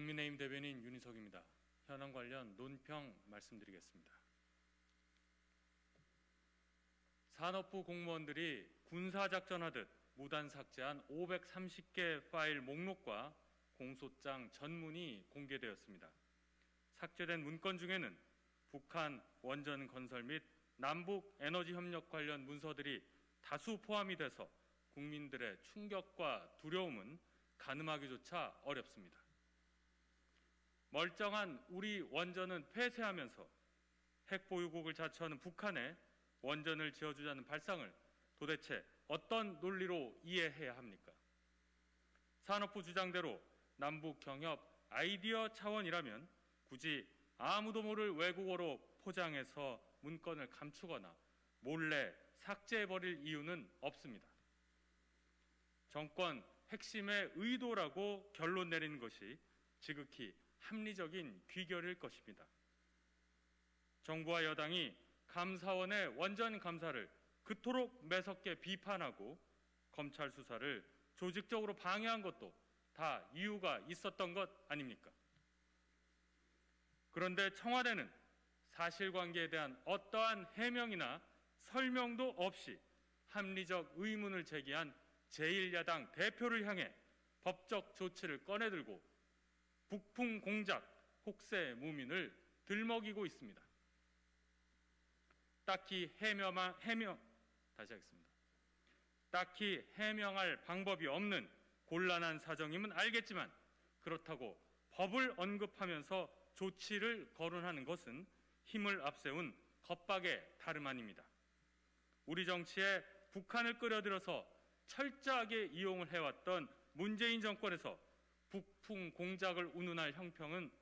국민의힘 대변인 윤희석입니다. 현안 관련 논평 말씀드리겠습니다. 산업부 공무원들이 군사작전하듯 무단 삭제한 530개 파일 목록과 공소장 전문이 공개되었습니다. 삭제된 문건 중에는 북한 원전 건설 및 남북 에너지 협력 관련 문서들이 다수 포함이 돼서 국민들의 충격과 두려움은 가늠하기조차 어렵습니다. 멀쩡한 우리 원전은 폐쇄하면서 핵보유국을 자처하는 북한에 원전을 지어주자는 발상을 도대체 어떤 논리로 이해해야 합니까? 산업부 주장대로 남북 경협 아이디어 차원이라면 굳이 아무도 모를 외국어로 포장해서 문건을 감추거나 몰래 삭제해버릴 이유는 없습니다. 정권 핵심의 의도라고 결론 내리는 것이 지극히 합리적인 귀결일 것입니다. 정부와 여당이 감사원의 원전 감사를 그토록 매섭게 비판하고 검찰 수사를 조직적으로 방해한 것도 다 이유가 있었던 것 아닙니까? 그런데 청와대는 사실관계에 대한 어떠한 해명이나 설명도 없이 합리적 의문을 제기한 제1야당 대표를 향해 법적 조치를 꺼내들고 북풍 공작, 혹세 무민을 들먹이고 있습니다. 딱히 해명할 방법이 없는 곤란한 사정임은 알겠지만 그렇다고 법을 언급하면서 조치를 거론하는 것은 힘을 앞세운 겁박의 다름 아닙니다. 우리 정치에 북한을 끌어들여서 철저하게 이용을 해왔던 문재인 정권에서 북풍 공작을 운운할 형편은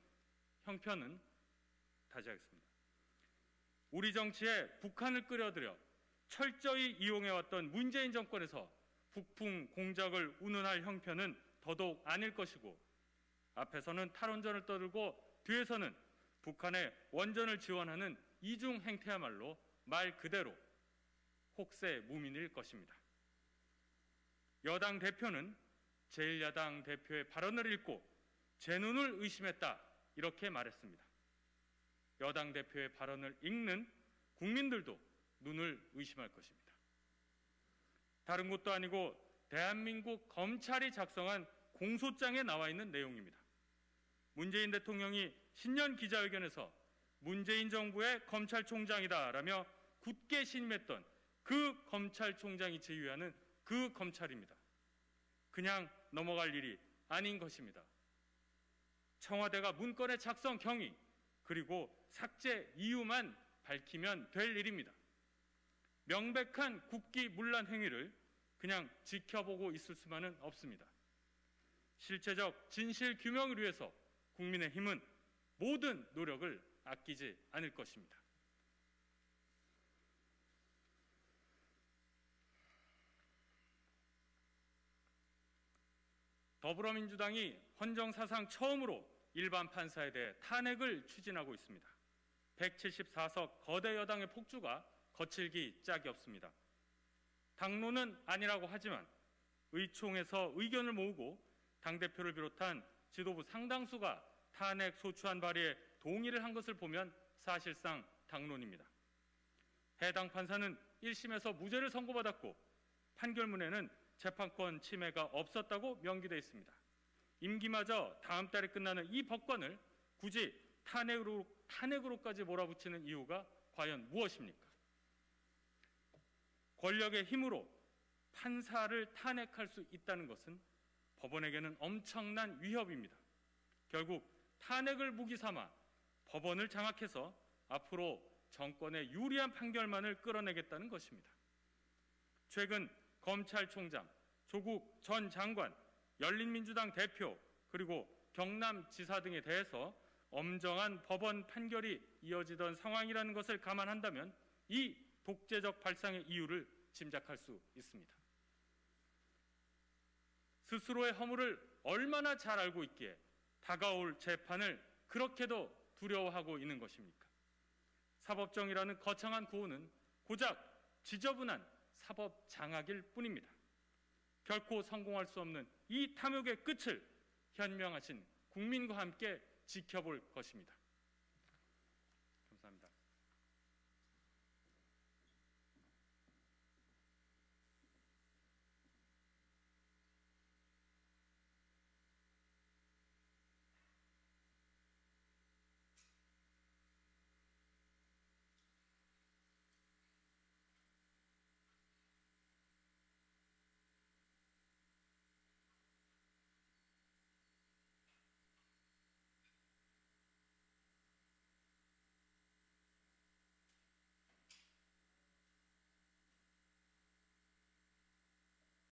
우리 정치에 북한을 끌어들여 철저히 이용해왔던 문재인 정권에서 북풍 공작을 운운할 형편은 더더욱 아닐 것이고 앞에서는 탈원전을 떠들고 뒤에서는 북한의 원전을 지원하는 이중 행태야말로 말 그대로 혹세 무민일 것입니다. 여당 대표는 제1야당 대표의 발언을 읽고 제 눈을 의심했다 이렇게 말했습니다. 여당 대표의 발언을 읽는 국민들도 눈을 의심할 것입니다. 다른 것도 아니고 대한민국 검찰이 작성한 공소장에 나와 있는 내용입니다. 문재인 대통령이 신년 기자회견에서 문재인 정부의 검찰총장이다라며 굳게 신임했던 그 검찰총장이 지휘하는 그 검찰입니다. 그냥 넘어갈 일이 아닌 것입니다. 청와대가 문건의 작성 경위 그리고 삭제 이유만 밝히면 될 일입니다. 명백한 국기문란 행위를 그냥 지켜보고 있을 수만은 없습니다. 실체적 진실 규명을 위해서 국민의힘은 모든 노력을 아끼지 않을 것입니다. 더불어민주당이 헌정사상 처음으로 일반 판사에 대해 탄핵을 추진하고 있습니다. 174석 거대 여당의 폭주가 거칠기 짝이 없습니다. 당론은 아니라고 하지만 의총에서 의견을 모으고 당대표를 비롯한 지도부 상당수가 탄핵 소추안 발의에 동의를 한 것을 보면 사실상 당론입니다. 해당 판사는 1심에서 무죄를 선고받았고 판결문에는 재판권 침해가 없었다고 명기되어 있습니다. 임기마저 다음 달에 끝나는 이 법관을 굳이 탄핵으로까지 몰아붙이는 이유가 과연 무엇입니까? 권력의 힘으로 판사를 탄핵할 수 있다는 것은 법원에게는 엄청난 위협입니다. 결국 탄핵을 무기 삼아 법원을 장악해서 앞으로 정권에 유리한 판결만을 끌어내겠다는 것입니다. 최근 검찰총장, 조국 전 장관, 열린민주당 대표 그리고 경남지사 등에 대해서 엄정한 법원 판결이 이어지던 상황이라는 것을 감안한다면 이 독재적 발상의 이유를 짐작할 수 있습니다. 스스로의 허물을 얼마나 잘 알고 있기에 다가올 재판을 그렇게도 두려워하고 있는 것입니까? 사법정의라는 거창한 구호는 고작 지저분한 사법 장악일 뿐입니다. 결코 성공할 수 없는 이 탐욕의 끝을 현명하신 국민과 함께 지켜볼 것입니다.